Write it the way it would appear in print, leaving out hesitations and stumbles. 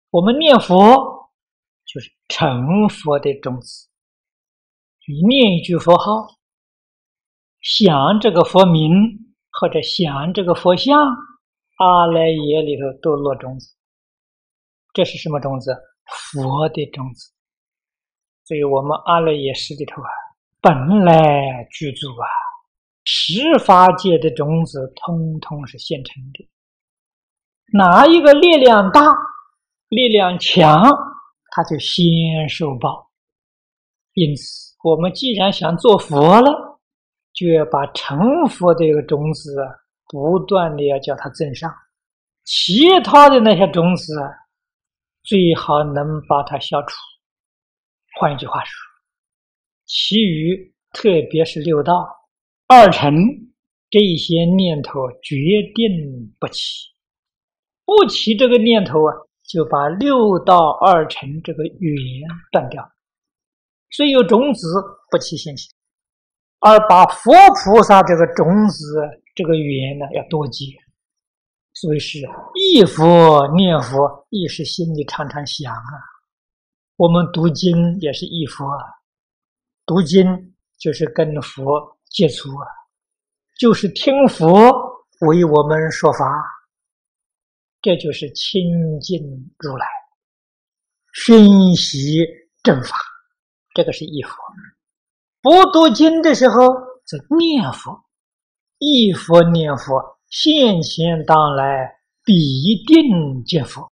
我们念佛就是成佛的种子，你念一句佛号，想这个佛名或者想这个佛像，阿赖耶里头都落种子。这是什么种子？佛的种子。所以我们阿赖耶识里头本来具足十法界的种子通通是现成的。哪一个力量大力量强，他就先受报。因此我们既然想做佛了，就要把成佛的这个种子不断的要叫它增上，其他的那些种子最好能把它消除。换一句话说，其余特别是六道二尘这些念头决定不起，不起这个念头就把六道二尘这个缘断掉，所以有种子不起现行，而把佛菩萨这个种子这个缘呢要多结。所以是忆佛念佛，亦是心里常常想我们读经也是忆佛读经就是跟佛接触就是听佛为我们说法，这就是亲近如来，熏习正法，这个是忆佛。不读经的时候则念佛，忆佛念佛，现前当来必定见佛。